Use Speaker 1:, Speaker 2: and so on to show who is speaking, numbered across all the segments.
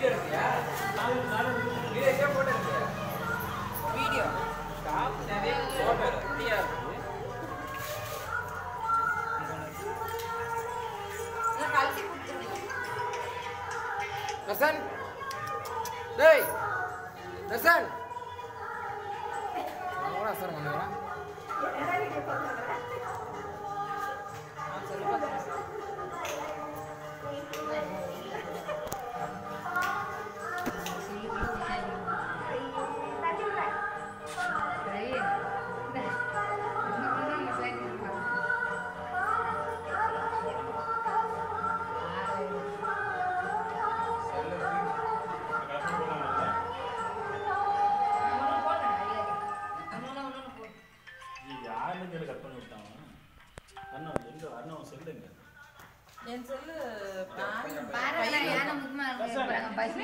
Speaker 1: Video stop நிறைய photo குட்டியா இருக்கு
Speaker 2: நான் கழட்டி கொடுத்துருக்கேன்
Speaker 1: ரசன் டேய் ரசன் அவங்களா சார் வந்தாங்களா
Speaker 2: என் சொல்லு
Speaker 3: பாருங்க யானை முகமா இருக்கு பஸ்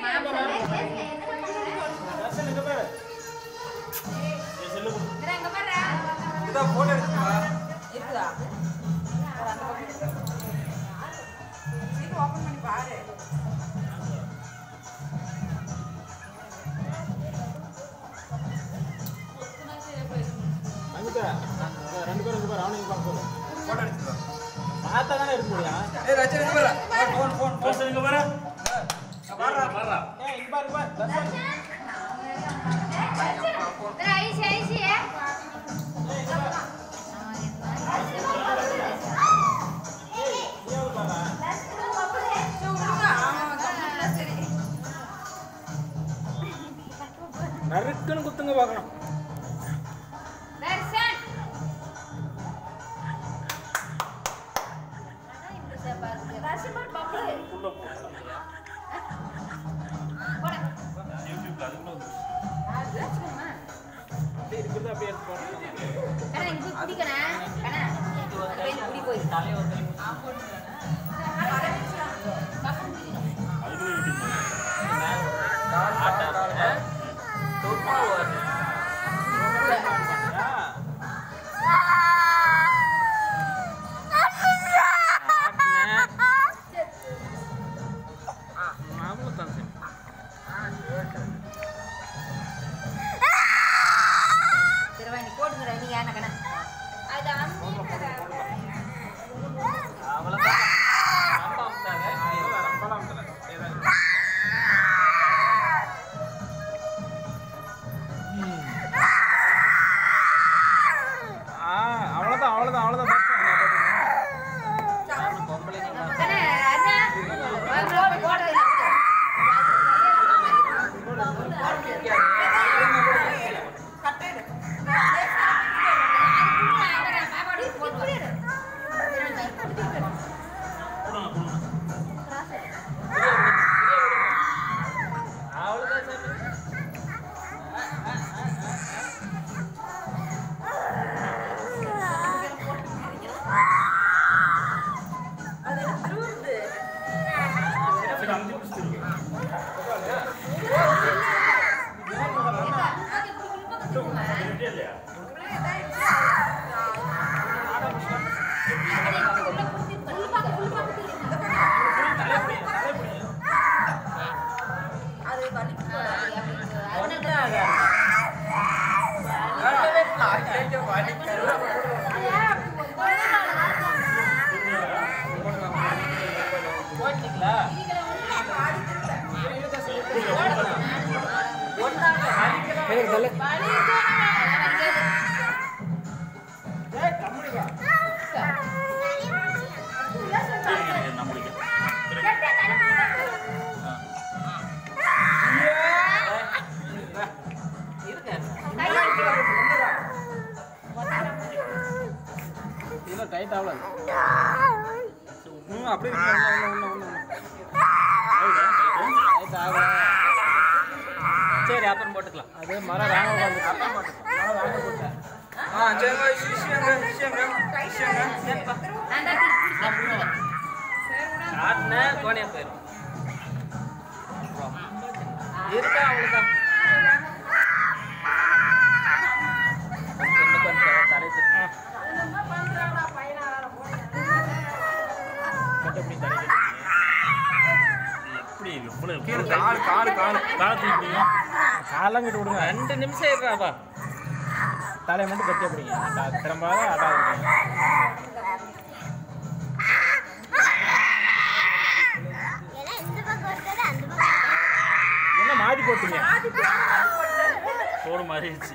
Speaker 3: இங்க பாரு
Speaker 1: இதா போட்டோ எடுத்துவா
Speaker 2: இருக்குதா அந்த பக்கம் சீக்கிரம் ஓபன் பண்ணி பாரு
Speaker 4: அங்கிட்ட ரெண்டு பேரும் இங்க பாரு அவனுக்கு பார்க்க
Speaker 1: போட்டோ எடுத்துவா
Speaker 4: பார்த்தா தானே இருக்க முடியும்
Speaker 1: ஏய் ரச்சன் இங்க பாரு ஃபோன்
Speaker 4: இங்க பாரு
Speaker 1: வர்றா
Speaker 4: ஏய் இங்க பாரு தர்ஷன்
Speaker 3: ஐசி ஐசி
Speaker 4: நறுக்குன்னு குத்துங்க பார்க்கணும்
Speaker 3: தர்ஷன் தர்ஷன் பாப்பா போடா
Speaker 4: யூடியூப்ல அதுக்குள்ள
Speaker 3: அப்படியே
Speaker 4: இருக்குது அப்படியே எடுத்து போறேன்
Speaker 3: கண்ணா இங்க குடிக்கறேன் கண்ணா போய் குடி போய்
Speaker 1: தலைய வந்து
Speaker 3: திருவாணி போடுங்கடா நீ யானை கண்ணா அது
Speaker 1: அவ்வளவுதான் அம்மா வந்தாங்க
Speaker 4: ரம்பலாம் தர அவ்வளவுதான்
Speaker 1: பொம்பளைங்க
Speaker 3: கண்ணா அண்ணா போடு
Speaker 2: கட்டேடு அது திருவுது அது வலிக்கு
Speaker 1: போயிட்டீங்களா
Speaker 4: டைட் ஆகல அப்படி
Speaker 1: சரி அப்புறம் போட்டுக்கலாம்
Speaker 4: அது மரம் ராங்க அப்புறம் போட்டுக்கலாம்
Speaker 1: கோணியா போயிடும் இருக்கா அவ்வளவுதான் கொஞ்சம் தலை
Speaker 4: கட்டப்படி தலை
Speaker 5: எப்படி இவ்வளவு
Speaker 1: கீழே காலு
Speaker 5: காலத்துக்கு இப்படிங்க
Speaker 4: காலம் கிட்ட விடுங்க
Speaker 5: 2 நிமிஷம் இருக்காப்பா
Speaker 4: தலையை மட்டும் கட்டியா பிடிங்க திரும்பாத ஆட்டாது என்ன மாடி போட்டீங்க
Speaker 5: தோடு மாறிடுச்சு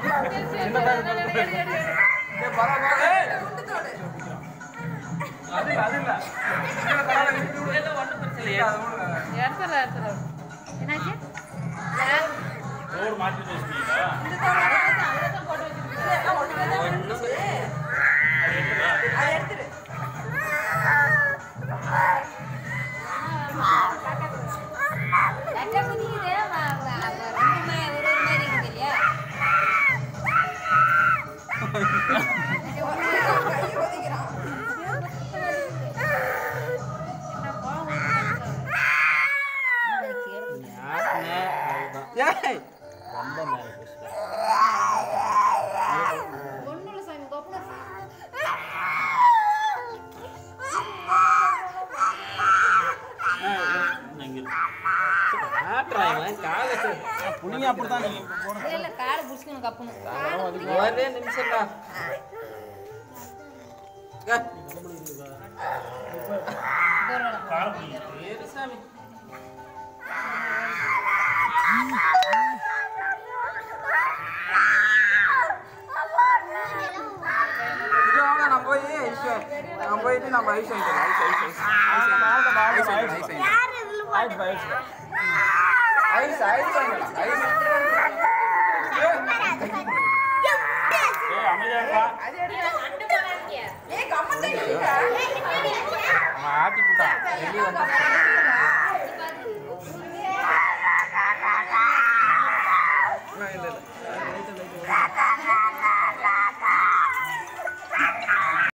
Speaker 1: அது இல்ல
Speaker 5: ஒன்றும் பிரச்சனை இல்லை
Speaker 3: என்னாச்சு
Speaker 5: தோடு மாற்றி வச்சுட்டீங்களா
Speaker 2: அதை எடுத்துரு.
Speaker 3: அக்கா குதிக்குது ரெண்டுமே ஒரு மாதிரி இருக்குது இல்லையா
Speaker 2: கை ஒதுக்கிறான்.
Speaker 1: ஏய்
Speaker 5: ரொம்ப மேலே பேசுகிறேன்
Speaker 3: ஒன்றும் இல்லை சாமி கோப்பன
Speaker 4: புளிங்க அப்படித்தான் நீங்க
Speaker 3: இல்லை இல்லை காடை பிடிச்சிக்கணும் கப்பணும்
Speaker 1: ஒரே நிமிஷம்டா சாமி நம்ம போயிட்டு நம்ம ஐஸ்
Speaker 2: ஏய், கம்மத்தை எடுத்துக்க.
Speaker 4: ஆட்டி போட்டா
Speaker 1: வெளியே வந்து இல்ல